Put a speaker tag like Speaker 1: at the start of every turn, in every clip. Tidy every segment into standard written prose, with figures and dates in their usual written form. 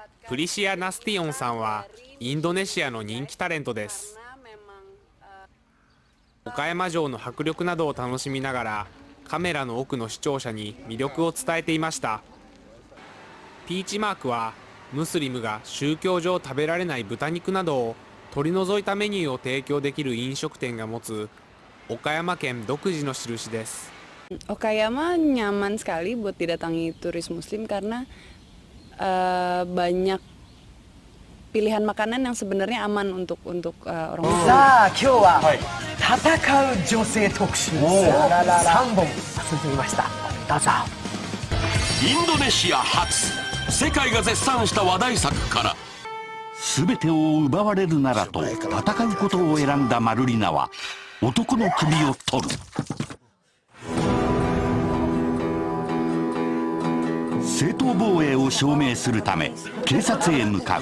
Speaker 1: プリシア・ナスティオンさんはインドネシアの人気タレントです。岡山城の迫力などを楽しみながらカメラの奥の視聴者に魅力を伝えていました。ピーチマークはムスリムが宗教上食べられない豚肉などを取り除いたメニューを提供できる飲食店が持つ岡山県独自の印です。
Speaker 2: Okayama nyaman sekali buat didatangi turis muslim karena banyak pilihan makanan yang sebenarnya aman untuk orang muslim.
Speaker 3: さあ今日は戦う女性特集3本進んでみました。どうぞ。
Speaker 4: インドネシア初、世界が絶賛した話題作から。全てを奪われるならと戦うことを選んだマルリナは男の首を取る。正当防衛を証明するため警察へ向かう。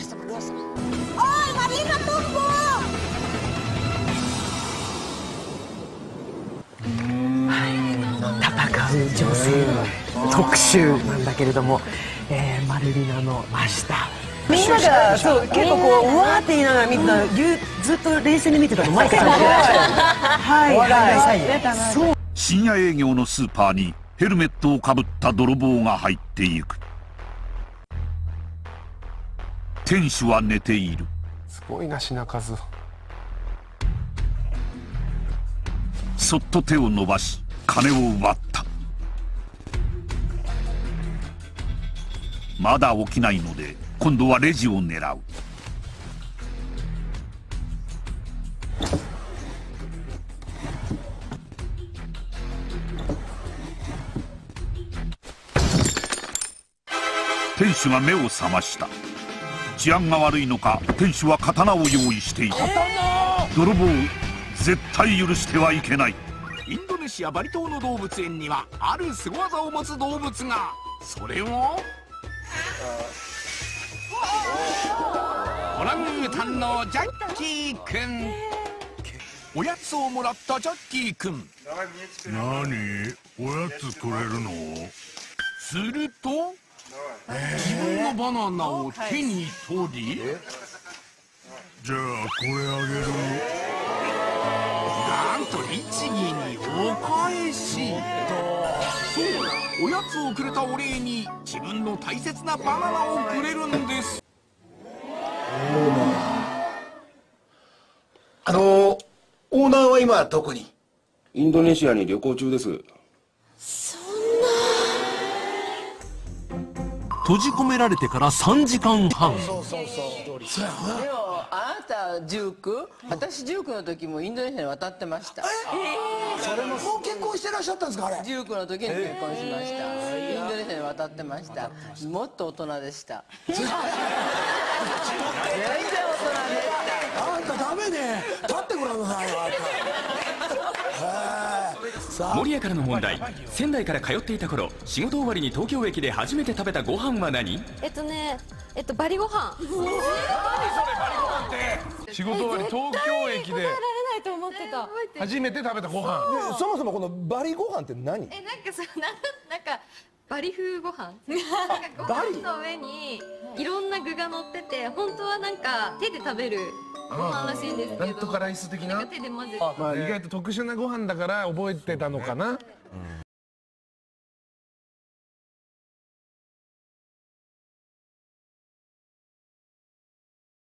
Speaker 3: 戦う女性の特集なんだけれども、マルリナの明日。みんながそう結構こううわーって言いながら見てた、ずっと冷静に見てたの毎回感じました。はいはい。そう。
Speaker 4: 深夜営業のスーパーにヘルメットをかぶった泥棒が入っていく。店主は寝ている。
Speaker 5: すごいな品数。
Speaker 4: そっと手を伸ばし金を奪った。まだ起きないので今度はレジを狙う。店主が目を覚ました。治安が悪いのか店主は刀を用意していた。泥棒、絶対許してはいけない。インドネシアバリ島の動物園にはあるスゴ技を持つ動物が。それをオランウータンのジャッキーくん。おやつをもらったジャッキーくん。何、おやつくれるの？すると自分のバナナを手に取り、じゃあこれあげる。なんと律儀にお返し。そう、おやつをくれたお礼に自分の大切なバナナをくれるんです。
Speaker 6: オーナーは今どこに？
Speaker 7: インドネシアに旅行中です。
Speaker 4: 閉じ込められてから3時間半。
Speaker 8: でもあなた19、私19の時もインドネシアに渡ってました。
Speaker 6: それももう結婚してらっしゃったんですかあれ
Speaker 8: ？19の時に結婚しました。インドネシアに渡ってました。もっと大人でした。全然大人でした。
Speaker 6: あんたダメね。立ってごらんなさいよあんた。
Speaker 9: 守谷からの問題。仙台から通っていた頃、仕事終わりに東京駅で初めて食べたご飯は何？
Speaker 10: バリご飯。
Speaker 5: 何それバリご飯って。仕事終わり東京駅で
Speaker 10: 答えられないと思ってた。
Speaker 5: 初めて食べたご飯。
Speaker 11: そもそもこのバリご飯って何？
Speaker 10: なんかバリ風ご飯。ご飯の上にいろんな具が乗ってて、本当はなんか手で食べるご飯らしいんですけど。
Speaker 5: なんとかライス的な。
Speaker 10: 手で混ぜて。
Speaker 5: まあ意外と特殊なご飯だから覚えてたのかな。